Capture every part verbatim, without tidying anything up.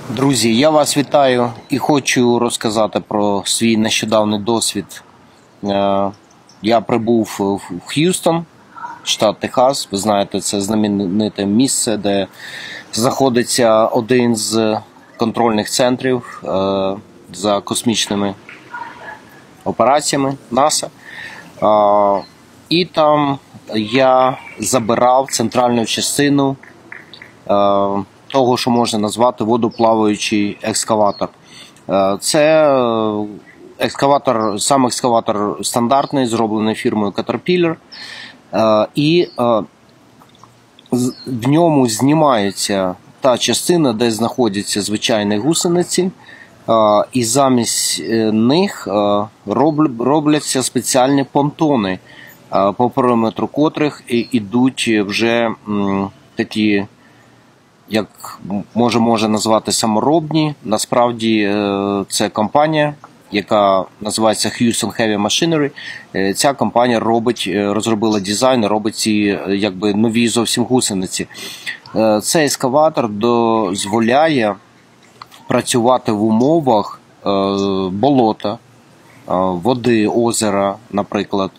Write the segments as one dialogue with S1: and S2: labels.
S1: Друзі, я вас вітаю і хочу розказати про свій нещодавний досвід. Я прибув в Х'юстон, штат Техас. Ви знаєте, це знамените місце, де знаходиться один з контрольних центрів за космічними операціями НАСА. І там я забирав центральну частину того, що можна назвати водоплаваючий екскаватор. Це екскаватор, сам екскаватор стандартний, зроблений фірмою Caterpillar. І в ньому знімається та частина, де знаходяться звичайні гусениці, і замість них робляться спеціальні понтони, по периметру котрих ідуть вже такі, як може може назвати, саморобні. Насправді це компанія, яка називається Houston Heavy Machinery. Ця компанія робить, розробила дизайн, робить ці якби нові зовсім гусениці. Цей ескаватор дозволяє працювати в умовах болота, води, озера, наприклад.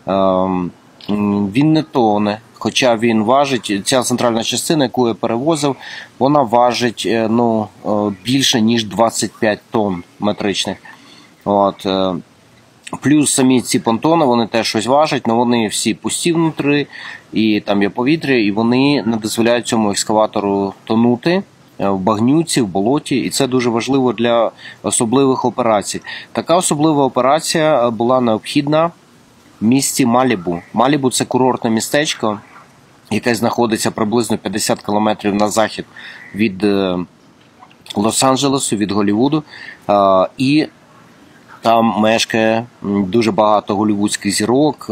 S1: Він не тоне. Хоча він важить, ця центральна частина, яку я перевозив, вона важить ну, більше, ніж двадцять п'ять тонн метричних. От. Плюс самі ці понтони, вони теж щось важать, але вони всі пусті внутрі, і там є повітря, і вони не дозволяють цьому екскаватору тонути в багнюці, в болоті, і це дуже важливо для особливих операцій. Така особлива операція була необхідна в місті Малібу. Малібу – це курортне містечко, яке знаходиться приблизно п'ятдесят кілометрів на захід від Лос-Анджелесу, від Голлівуду. І там мешкає дуже багато голлівудських зірок,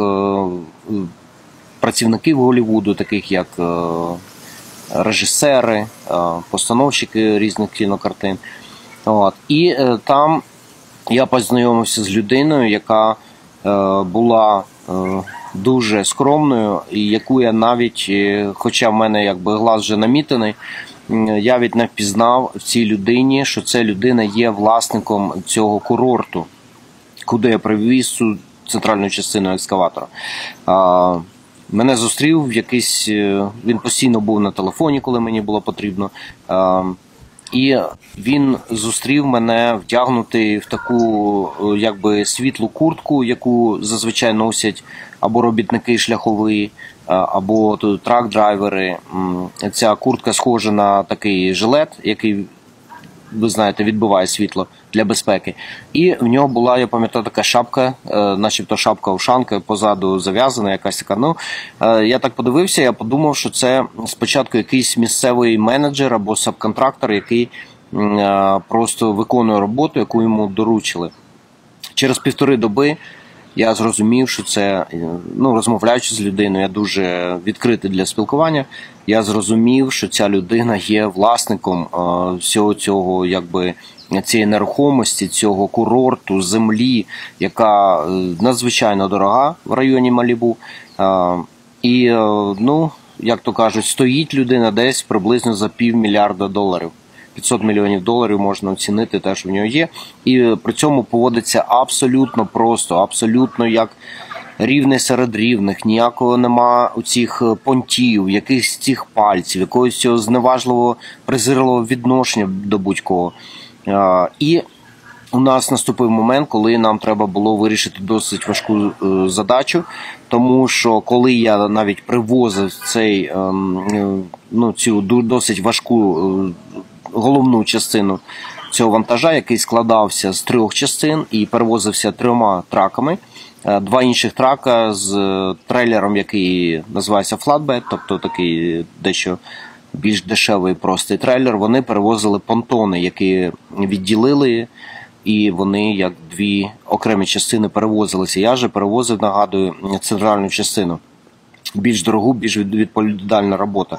S1: працівників Голлівуду, таких як режисери, постановщики різних кінокартин. І там я познайомився з людиною, яка була дуже скромною, і яку я навіть, хоча в мене якби глаз вже намітений, я навіть не впізнав в цій людині, що ця людина є власником цього курорту, куди я привіз цю центральну частину екскаватора. Мене зустрів якийсь, він постійно був на телефоні, коли мені було потрібно. І він зустрів мене вдягнутий в таку якби світлу куртку, яку зазвичай носять або робітники шляхові, або трак-драйвери. Ця куртка схожа на такий жилет, який, ви знаєте, відбиває світло для безпеки. І в нього була, я пам'ятаю, така шапка, начебто шапка-ушанка, позаду зав'язана, якась така. Ну, я так подивився, я подумав, що це спочатку якийсь місцевий менеджер або субконтрактор, який просто виконує роботу, яку йому доручили. Через півтори доби я зрозумів, що це, ну, розмовляючи з людиною, я дуже відкритий для спілкування, я зрозумів, що ця людина є власником всього цього, якби, цієї нерухомості, цього курорту, землі, яка надзвичайно дорога в районі Малібу. І, ну, як то кажуть, стоїть людина десь приблизно за півмільярда доларів. п'ятсот мільйонів доларів можна оцінити те, що в нього є. І при цьому поводиться абсолютно просто, абсолютно як рівний серед рівних. Ніякого нема у цих понтів, якихось цих пальців, якогось цього зневажливого, презирливого відношення до будь-кого. І у нас наступив момент, коли нам треба було вирішити досить важку задачу, тому що коли я навіть привозив цей, ну, цю досить важку головну частину цього вантажа, який складався з трьох частин і перевозився трьома траками, два інших трака з трейлером, який називається flatbed, тобто такий дещо більш дешевий простий трейлер, вони перевозили понтони, які відділили, і вони як дві окремі частини перевозилися. Я же перевозив, нагадую, центральну частину. Більш дорогу, більш відповідальна робота.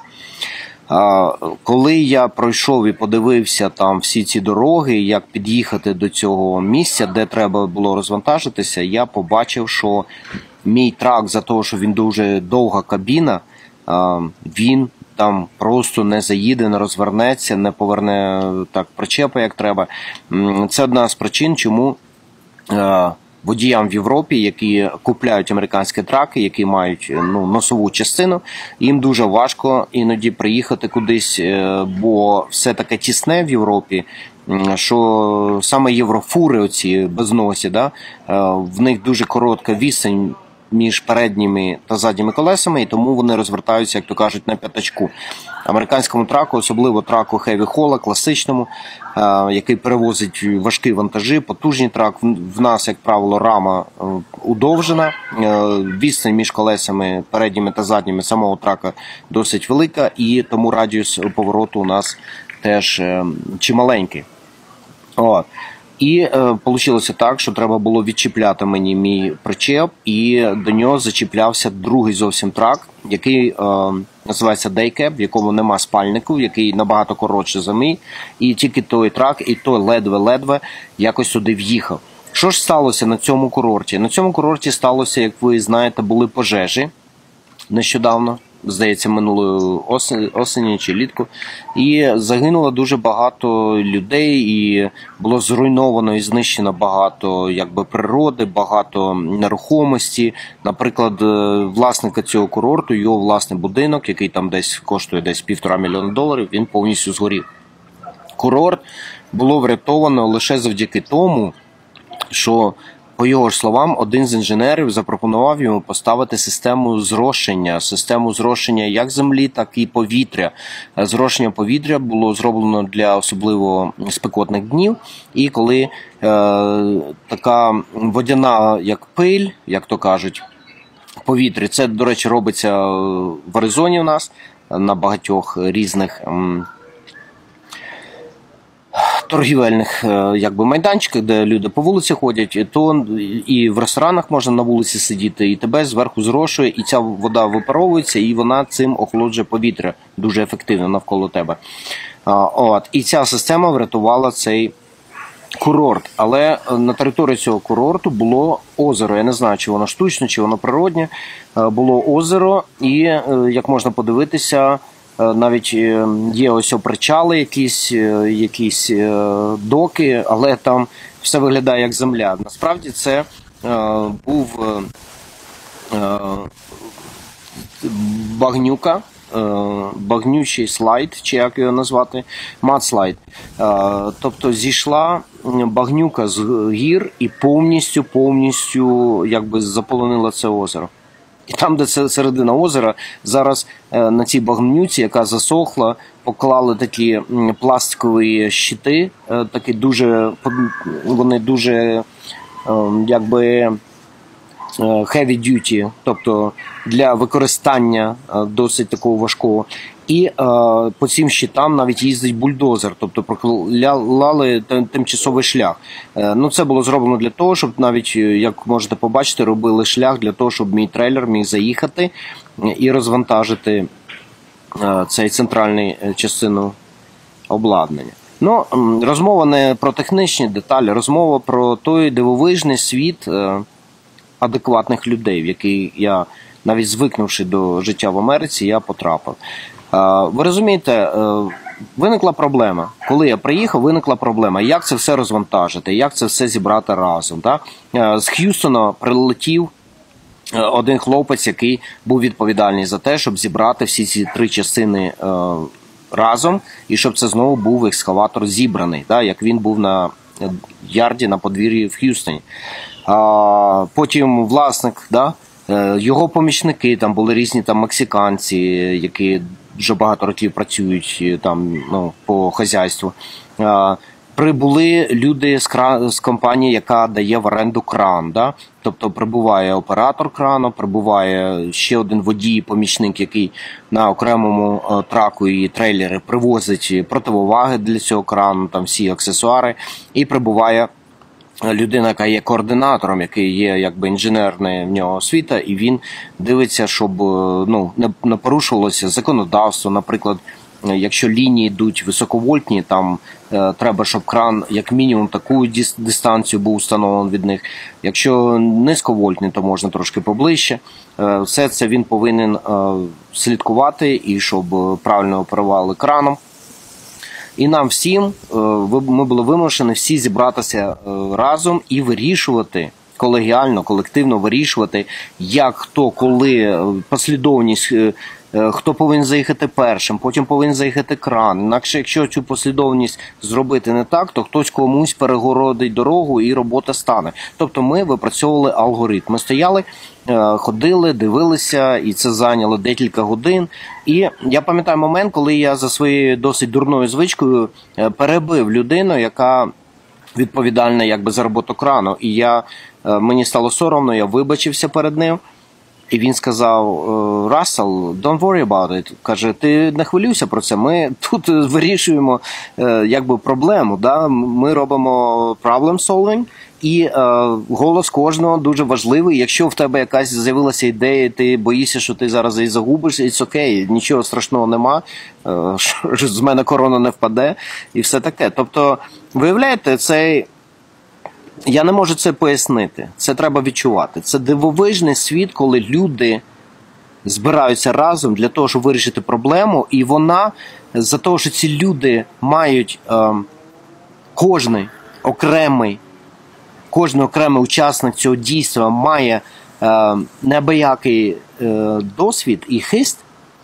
S1: Коли я пройшов і подивився там всі ці дороги, як під'їхати до цього місця, де треба було розвантажитися, я побачив, що мій трак, за те, що він дуже довга кабіна, він там просто не заїде, не розвернеться, не поверне так причепи, як треба. Це одна з причин, чому водіям в Європі, які купляють американські траки, які мають ну, носову частину, їм дуже важко іноді приїхати кудись, бо все таке тісне в Європі, що саме єврофури оці безносі, да, в них дуже коротка відстань між передніми та задніми колесами, і тому вони розвертаються, як то кажуть, на п'ятачку. Американському траку, особливо траку Heavy Haul, класичному, який перевозить важкі вантажі, потужний трак, в нас, як правило, рама удовжена, відстань між колесами передніми та задніми самого трака досить велика, і тому радіус повороту у нас теж чималенький. От. І е, вийшло так, що треба було відчіпляти мені мій причеп, і до нього зачіплявся другий зовсім трак, який е, називається Daycab, в якому нема спальнику, який набагато коротше за мій. І тільки той трак, і той ледве-ледве якось сюди в'їхав. Що ж сталося на цьому курорті? На цьому курорті сталося, як ви знаєте, були пожежі нещодавно. Здається, минулої осені, осені чи літку, і загинуло дуже багато людей, і було зруйновано і знищено багато якби природи, багато нерухомості. Наприклад, власника цього курорту, його власний будинок, який там десь коштує десь півтора мільйона доларів, він повністю згорів. Курорт було врятовано лише завдяки тому, що, по його ж словам, один з інженерів запропонував йому поставити систему зрошення, систему зрошення як землі, так і повітря. Зрошення повітря було зроблено для особливо спекотних днів, і коли е, така водяна, як пиль, як то кажуть, в повітрі, це, до речі, робиться в Аризоні у нас, на багатьох різних торгівельних якби, майданчиках, де люди по вулиці ходять, то і в ресторанах можна на вулиці сидіти, і тебе зверху зрошує, і ця вода випаровується, і вона цим охолоджує повітря дуже ефективно навколо тебе. От. І ця система врятувала цей курорт. Але на території цього курорту було озеро. Я не знаю, чи воно штучне, чи воно природнє. Було озеро, і, як можна подивитися, навіть є ось причали, якісь, якісь доки, але там все виглядає як земля. Насправді це е, був е, багнюка, е, багнючий слайд, чи як його назвати, мадслайд. Е, тобто зійшла багнюка з гір і повністю, повністю якби заполонила це озеро. І там, де це середина озера, зараз е, на цій багнюці, яка засохла, поклали такі пластикові щити, е, такі дуже, вони дуже е, якби е, heavy duty, тобто для використання е, досить такого важкого. І е, по цим щитам навіть їздить бульдозер, тобто прокладали тимчасовий шлях. Е, ну, це було зроблено для того, щоб навіть, як можете побачити, робили шлях для того, щоб мій трейлер міг заїхати і розвантажити е, цей центральний частину обладнання. Ну, розмова не про технічні деталі, розмова про той дивовижний світ е, адекватних людей, в який я, навіть звикнувши до життя в Америці, я потрапив. Ви розумієте, виникла проблема. Коли я приїхав, виникла проблема. Як це все розвантажити, як це все зібрати разом. Так? З Х'юстона прилетів один хлопець, який був відповідальний за те, щоб зібрати всі ці три частини разом, і щоб це знову був екскаватор зібраний, так? Як він був на ярді, на подвір'ї в Х'юстоні. Потім власник, да? Його помічники, там були різні там мексиканці, які вже багато років працюють там, ну, по хазяйству. Прибули люди з, кран, з компанії, яка дає в оренду кран. Да? Тобто прибуває оператор крану, прибуває ще один водій-помічник, який на окремому траку і трейлери привозить противоваги для цього крану, там всі аксесуари, і прибуває людина, яка є координатором, який є якби інженерна в нього освіта, і він дивиться, щоб ну, не порушувалося законодавство, наприклад, якщо лінії йдуть високовольтні, там е, треба, щоб кран як мінімум таку дистанцію був встановлений від них. Якщо низьковольтні, то можна трошки поближче. Е, все це він повинен е, слідкувати, і щоб правильно оперували краном. І нам всім, е, ми були вимушені всі зібратися е, разом і вирішувати, колегіально, колективно вирішувати, як, хто, коли, послідовність, хто повинен заїхати першим, потім повинен заїхати кран. Інакше, якщо цю послідовність зробити не так, то хтось комусь перегородить дорогу і робота стане. Тобто ми випрацьовували алгоритм. Ми стояли, ходили, дивилися, і це зайняло декілька годин. І я пам'ятаю момент, коли я за своєю досить дурною звичкою перебив людину, яка відповідальна якби за роботу крану. І я, мені стало соромно, я вибачився перед ним. І він сказав: Russell, don't worry about it. Каже, ти не хвилюйся про це, ми тут вирішуємо якби проблему. Да? Ми робимо problem solving, і е, голос кожного дуже важливий. Якщо в тебе якась з'явилася ідея, ти боїшся, що ти зараз її загубиш, it's okay, нічого страшного нема, е, з мене корона не впаде і все таке. Тобто, виявляєте, цей... Я не можу це пояснити, це треба відчувати. Це дивовижний світ, коли люди збираються разом для того, щоб вирішити проблему, і вона, за того, що ці люди мають е, кожний окремий, кожен окремий учасник цього дійства має е, неабиякий е, досвід і хист,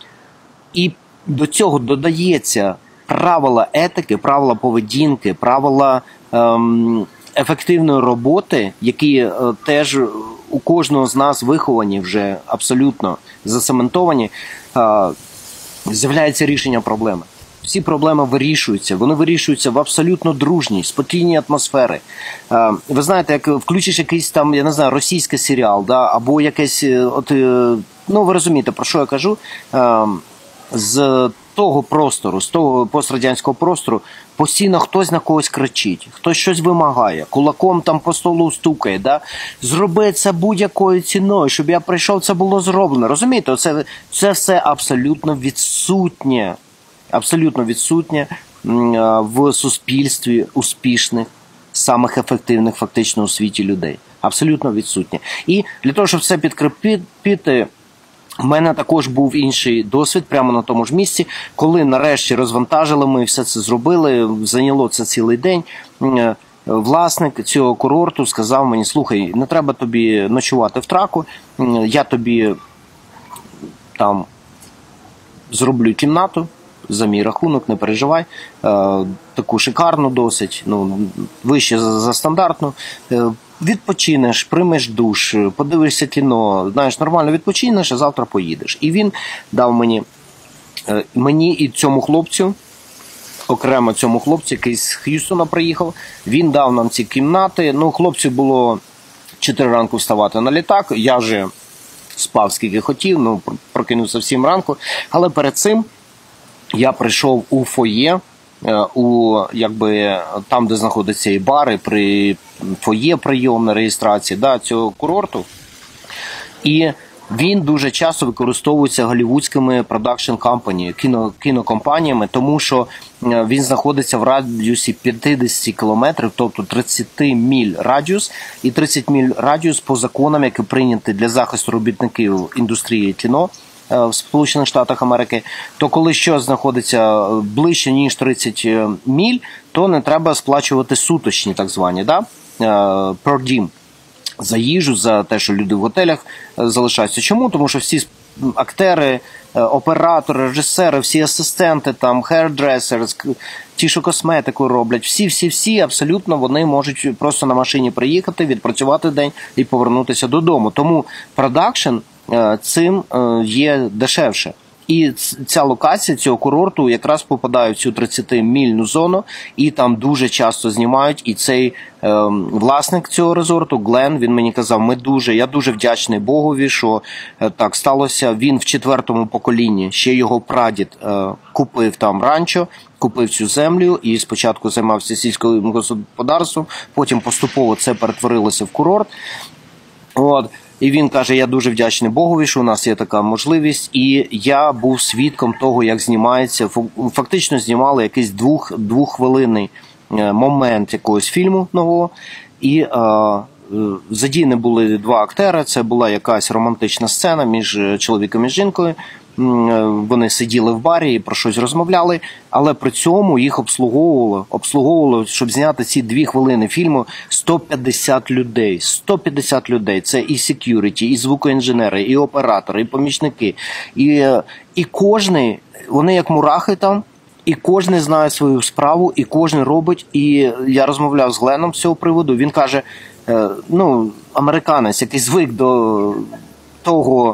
S1: і до цього додається правила етики, правила поведінки, правила е, ефективної роботи, які е, теж у кожного з нас виховані вже абсолютно засементовані, е, з'являється рішення проблеми. Всі проблеми вирішуються, вони вирішуються в абсолютно дружній, спокійній атмосфері. Е, ви знаєте, як включиш якийсь там, я не знаю, російський серіал, да, або якесь, от, е, ну ви розумієте, про що я кажу, е, з того простору, з того пострадянського простору, постійно хтось на когось кричить, хтось щось вимагає, кулаком там по столу стукає, да? Зроби це будь-якою ціною, щоб я прийшов, це було зроблено. Розумієте, це, це все абсолютно відсутнє, абсолютно відсутнє в суспільстві успішних, самих ефективних фактично у світі людей. Абсолютно відсутнє. І для того, щоб це підкріпити, в мене також був інший досвід прямо на тому ж місці, коли нарешті розвантажили, ми все це зробили, зайняло це цілий день. Власник цього курорту сказав мені: слухай, не треба тобі ночувати в траку, я тобі там зроблю кімнату за мій рахунок, не переживай, таку шикарну досить, ну, вище за, за стандартну. Відпочинеш, приймеш душ, подивишся кіно, знаєш, нормально відпочинеш, а завтра поїдеш. І він дав мені, мені і цьому хлопцю, окремо цьому хлопцю, який з Х'юстона приїхав, він дав нам ці кімнати. Ну, хлопцю було чотири ранку вставати на літак, я вже спав скільки хотів, ну, прокинувся в сім ранку, але перед цим я прийшов у фоє, у, якби, там, де знаходяться і бари, при фоє прийомна реєстрації, да, цього курорту. І він дуже часто використовується голлівудськими продакшн компаніями, кіно, кінокомпаніями, тому що він знаходиться в радіусі п'ятдесят кілометрів, тобто тридцять миль радіус, і тридцять миль радіус по законам, які прийняті для захисту робітників індустрії кіно в Сполучених Штатах Америки, то коли щось знаходиться ближче, ніж тридцять миль, то не треба сплачувати суточні, так звані, да? Per diem, за їжу, за те, що люди в готелях залишаються. Чому? Тому що всі актери, оператори, режисери, всі асистенти, там, hairdressers, ті, що косметику роблять, всі-всі-всі, абсолютно вони можуть просто на машині приїхати, відпрацювати день і повернутися додому. Тому продакшн цим є дешевше. І ця локація цього курорту якраз попадає в цю тридцятимильну зону, і там дуже часто знімають. І цей е, власник цього резорту, Глен, він мені казав, ми дуже, я дуже вдячний Богові, що е, так сталося. Він в четвертому поколінні, ще його прадід е, купив там ранчо, купив цю землю і спочатку займався сільським господарством, потім поступово це перетворилося в курорт. От. І він каже, я дуже вдячний Богові, що у нас є така можливість. І я був свідком того, як знімається, фактично знімали якийсь двох, двоххвилинний момент якогось фільму нового. І е, задіяні були два актери, це була якась романтична сцена між чоловіком і жінкою. Вони сиділи в барі і про щось розмовляли, але при цьому їх обслуговувало, обслуговувало, щоб зняти ці дві хвилини фільму, сто п'ятдесят людей. сто п'ятдесят людей. Це і сек'юріті, і звукоінженери, і оператори, і помічники. І, і кожний, вони як мурахи там, і кожен знає свою справу, і кожен робить. І я розмовляв з Гленом з цього приводу, він каже, ну, американець, який звик до того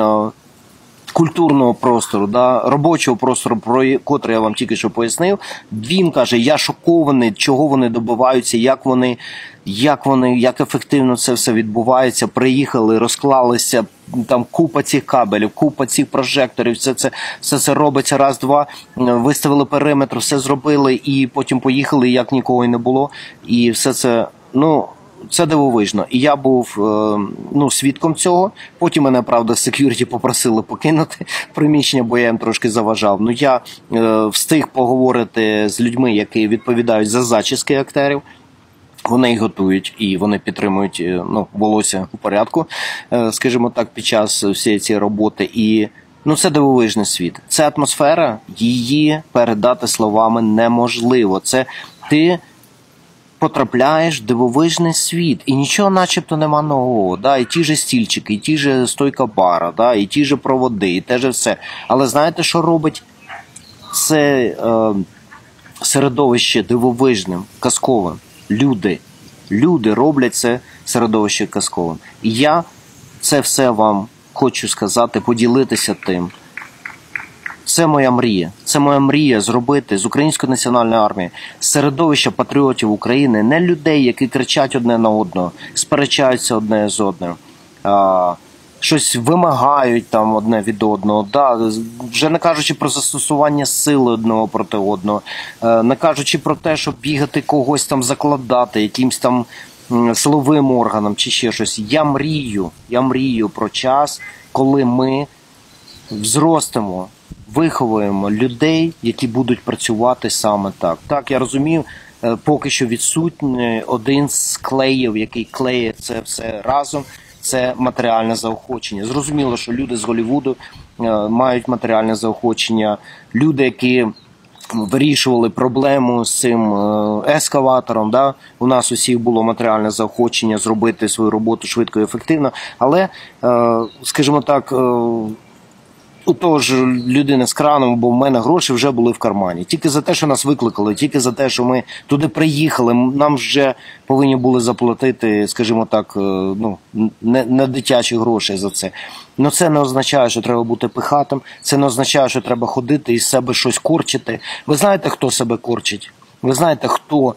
S1: культурного простору, да, робочого простору, про котрий я вам тільки що пояснив, він каже, я шокований, чого вони добиваються, як вони, як вони, як ефективно це все відбувається, приїхали, розклалися, там купа цих кабелів, купа цих прожекторів, все це, все це робиться раз-два, виставили периметр, все зробили і потім поїхали, як нікого й не було, і все це, ну, це дивовижно. І я був ну, свідком цього. Потім мене, правда, сек'юріті попросили покинути приміщення, бо я їм трошки заважав. Ну, я е, встиг поговорити з людьми, які відповідають за зачіски акторів. Вони їх готують і вони підтримують ну, волосся у порядку, е, скажімо так, під час всієї цієї роботи. І ну, це дивовижний світ. Це атмосфера, її передати словами неможливо. Це ти потрапляєш в дивовижний світ, і нічого начебто нема нового, да? І ті же стільчики, і ті же стойка бара, да? І ті же проводи, і те же все. Але знаєте, що робить це е, середовище дивовижним, казковим? Люди. Люди роблять це середовище казковим. І я це все вам хочу сказати, поділитися тим. Це моя мрія. Це моя мрія зробити з Української національної армії середовище патріотів України, не людей, які кричать одне на одного, сперечаються одне з одним, а, щось вимагають там одне від одного, да, вже не кажучи про застосування сили одного проти одного, не кажучи про те, щоб бігати когось там закладати, якимсь там силовим органам чи ще щось. Я мрію, я мрію про час, коли ми зростемо, виховуємо людей, які будуть працювати саме так. Так, я розумію, поки що відсутній один з клеїв, який клеє це все разом, це матеріальне заохочення. Зрозуміло, що люди з Голлівуду мають матеріальне заохочення, люди, які вирішували проблему з цим ескаватором, да? У нас усіх було матеріальне заохочення зробити свою роботу швидко і ефективно, але, скажімо так, у того ж людини з краном, бо в мене гроші вже були в кармані. Тільки за те, що нас викликали, тільки за те, що ми туди приїхали, нам вже повинні були заплатити, скажімо так, ну, не, не дитячі гроші за це. Но це не означає, що треба бути пихатим, це не означає, що треба ходити і з себе щось корчити. Ви знаєте, хто себе корчить? Ви знаєте, хто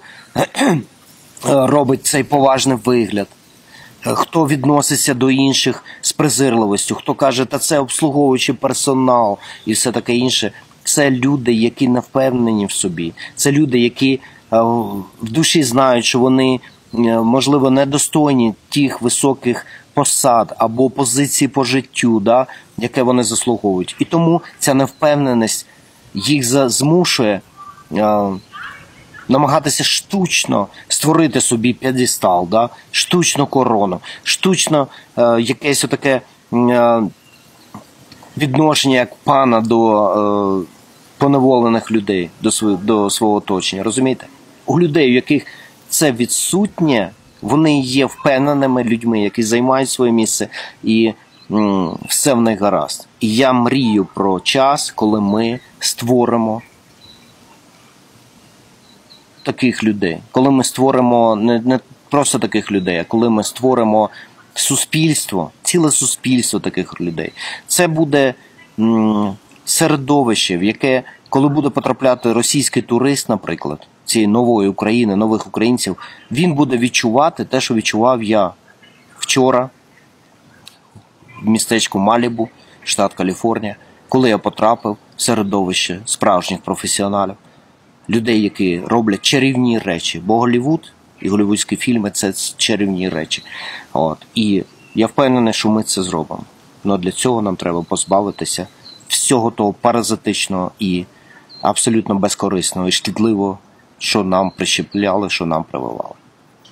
S1: робить цей поважний вигляд? Хто відноситься до інших з презирливістю, хто каже, та це обслуговуючий персонал і все таке інше. Це люди, які не впевнені в собі. Це люди, які в душі знають, що вони, можливо, недостойні тих високих посад або позицій по життю, да, яке вони заслуговують. І тому ця невпевненість їх змушує намагатися штучно створити собі п'єдестал, да? Штучну корону, штучно е, якесь отаке е, відношення як пана до е, поневолених людей, до, свого, до свого оточення, розумієте? У людей, у яких це відсутнє, вони є впевненими людьми, які займають своє місце, і м, все в них гаразд. І я мрію про час, коли ми створимо таких людей, коли ми створимо не, не просто таких людей, а коли ми створимо суспільство, ціле суспільство таких людей. Це буде м, середовище, в яке, коли буде потрапляти російський турист, наприклад, цієї нової України, нових українців, він буде відчувати те, що відчував я вчора в містечку Малібу, штат Каліфорнія, коли я потрапив в середовище справжніх професіоналів. Людей, які роблять чарівні речі. Бо Голлівуд і голлівудські фільми – це чарівні речі. От. І Я впевнений, що ми це зробимо. Але для цього нам треба позбавитися всього того паразитичного і абсолютно безкорисного і шкідливого, що нам прищепляли, що нам прививали.